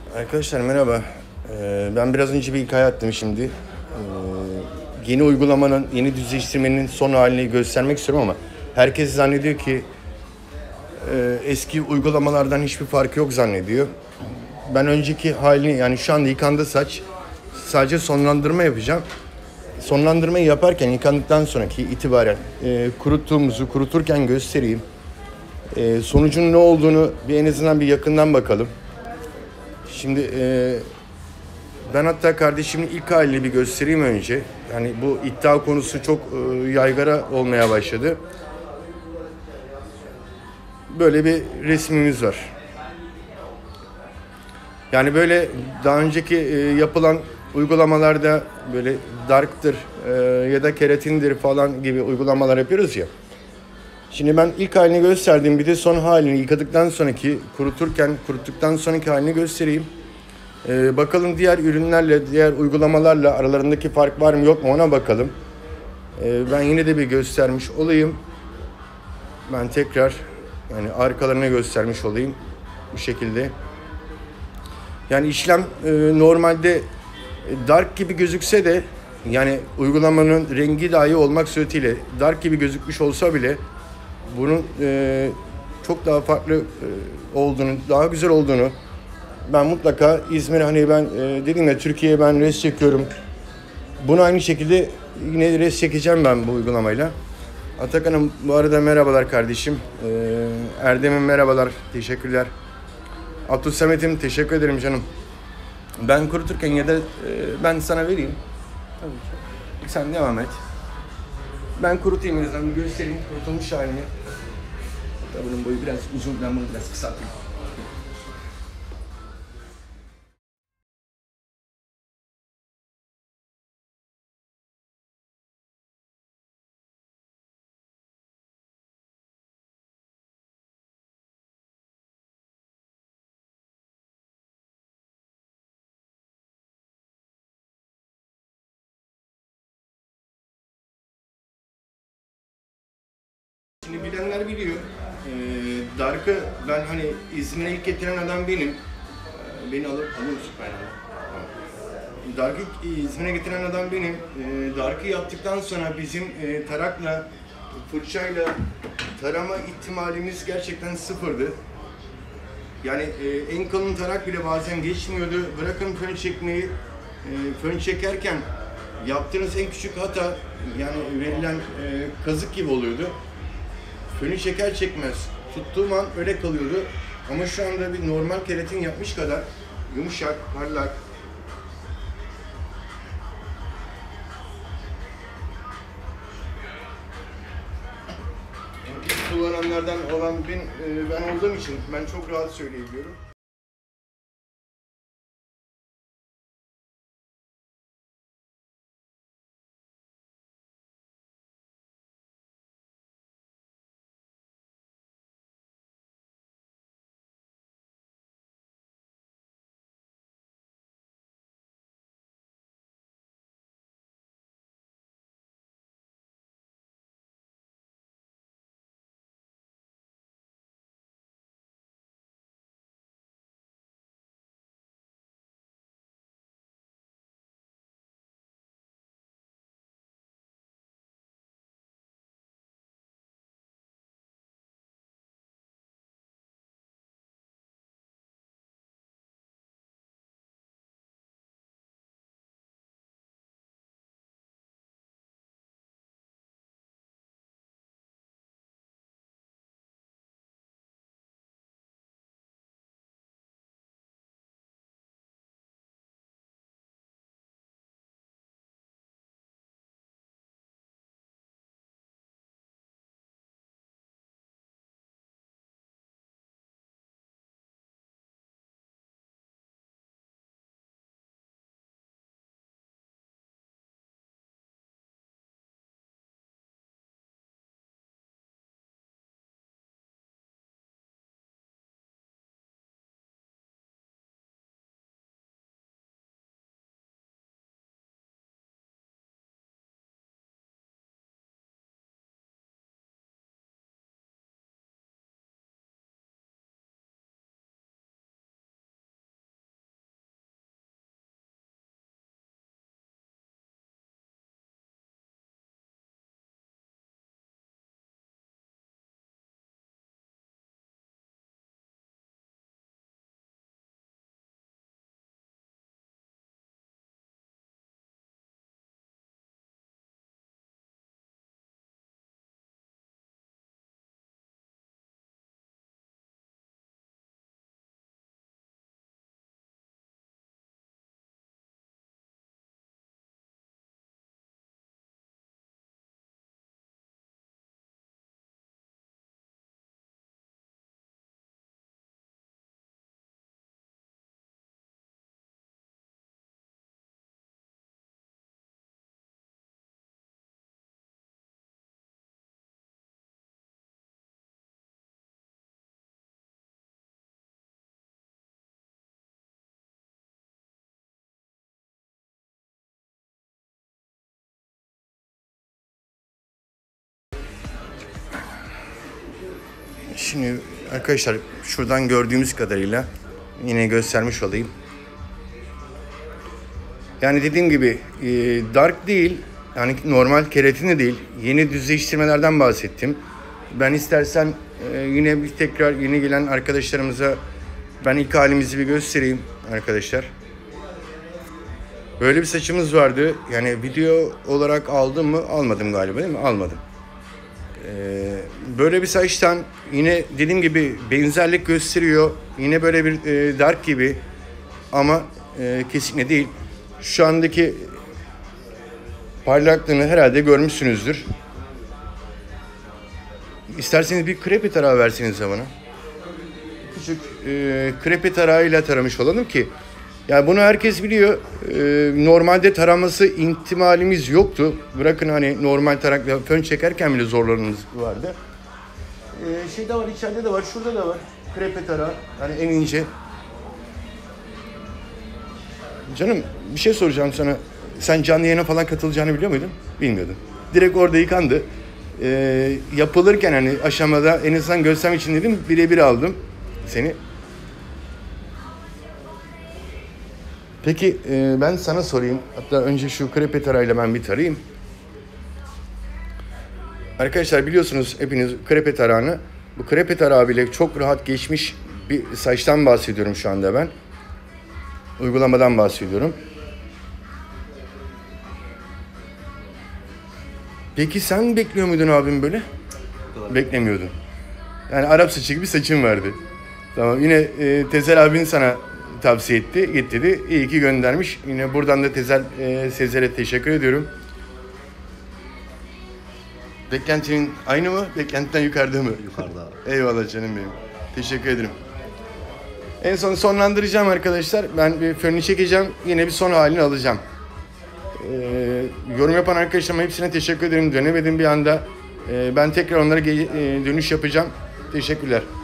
Arkadaşlar merhaba. Ben biraz önce bir hikaye attım şimdi. Yeni uygulamanın, yeni düzleştirmenin son halini göstermek istiyorum ama herkes zannediyor ki eski uygulamalardan hiçbir farkı yok zannediyor. Ben önceki halini yani şu anda yıkandı saç sadece sonlandırma yapacağım. Sonlandırmayı yaparken yıkandıktan sonraki itibaren kuruturken göstereyim. Sonucun ne olduğunu en azından bir yakından bakalım. Şimdi ben hatta kardeşimin ilk halini bir göstereyim önce. Yani bu iddia konusu çok yaygara olmaya başladı. Böyle bir resmimiz var. Yani böyle daha önceki yapılan uygulamalarda böyle darktır ya da keratindir falan gibi uygulamalar yapıyoruz ya. Şimdi ben ilk halini gösterdim, bir de son halini yıkadıktan sonraki kuruttuktan sonraki halini göstereyim. Bakalım diğer ürünlerle, diğer uygulamalarla aralarındaki fark var mı yok mu ona bakalım. Ben yine de bir göstermiş olayım. Ben tekrar yani arkalarına göstermiş olayım bu şekilde. Yani işlem normalde dark gibi gözükse de yani uygulamanın rengi dahi olmak suretiyle dark gibi gözükmüş olsa bile bunun çok daha farklı olduğunu, daha güzel olduğunu ben mutlaka İzmir'e hani ben dedim ya Türkiye'ye ben res çekiyorum. Bunu aynı şekilde yine res çekeceğim ben bu uygulamayla. Atakan'ım bu arada merhabalar kardeşim. Erdem'im merhabalar. Teşekkürler. Abdülsamet'im teşekkür ederim canım. Ben kuruturken ya da ben sana vereyim. Tabii ki. Sen devam et. Ben kurutayım en azından göstereyim kurutulmuş halini. Hatta bunun boyu biraz uzun, ben bunu biraz kısaltayım. Şimdi bilenler biliyor. Dark'ı ben hani İzmir'e ilk getiren adam benim. Beni alır musun ben? Dark'ı İzmir'e getiren adam benim. Dark'ı yaptıktan sonra bizim tarakla, fırçayla tarama ihtimalimiz gerçekten sıfırdı. Yani en kalın tarak bile bazen geçmiyordu. Bırakın fön çekmeyi, fön çekerken yaptığınız en küçük hata yani verilen kazık gibi oluyordu. Fönü çeker çekmez tuttuğum an öyle kalıyordu. Ama şu anda bir normal keratin yapmış kadar yumuşak, parlak. İlk kullananlardan olan ben olduğum için ben çok rahat söyleyebiliyorum. Şimdi arkadaşlar şuradan gördüğümüz kadarıyla yine göstermiş olayım. Yani dediğim gibi dark değil, yani normal keratin de değil. Yeni düzleştirmelerden bahsettim. Ben istersen yine bir tekrar yeni gelen arkadaşlarımıza ben ilk halimizi bir göstereyim arkadaşlar. Böyle bir saçımız vardı. Yani video olarak aldım mı? Almadım galiba, değil mi? Almadım. Böyle bir saçtan yine dediğim gibi benzerlik gösteriyor. Yine böyle bir dark gibi ama kesinlikle değil. Şu andaki parlaklığını herhalde görmüşsünüzdür. İsterseniz bir krepe tarağı verseniz bana. Küçük krepe tarağıyla taramış olalım ki. Yani bunu herkes biliyor. Normalde taraması ihtimalimiz yoktu. Bırakın hani normal tarakla fön çekerken bile zorlarımız vardı. Şeyde var, içeride de var, şurada da var. Krepe tarağı. Yani en ince. Canım bir şey soracağım sana. Sen canlı yayına falan katılacağını biliyor muydun? Bilmiyordum. Direkt orada yıkandı. Yapılırken hani aşamada en azından göstermek için dedim, birebir aldım seni. Peki ben sana sorayım. Hatta önce şu krepe tarağıyla ben bir tarayayım. Arkadaşlar biliyorsunuz hepiniz krepe tarağını. Bu krepe tarağı bile çok rahat geçmiş bir saçtan bahsediyorum şu anda ben. Uygulamadan bahsediyorum. Peki sen bekliyor muydun abim böyle? Beklemiyordun. Yani Arap saçı gibi saçın vardı. Tamam, yine Tezel abin sana tavsiye etti. Git dedi. İyi ki göndermiş. Yine buradan da Tezel Sezer'e teşekkür ediyorum. Beklentinin aynı mı? Beklentiden yukarıda mı? Yukarıda. Eyvallah canım benim. Teşekkür ederim. En son sonlandıracağım arkadaşlar. Ben bir fönünü çekeceğim. Yine bir son halini alacağım. Yorum yapan arkadaşlarıma hepsine teşekkür ederim. Dönemedim bir anda. Ben tekrar onlara dönüş yapacağım. Teşekkürler.